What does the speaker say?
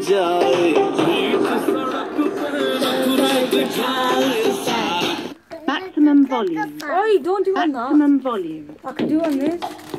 Maximum volume. Oh, you don't do on that. Maximum volume. I can do on this.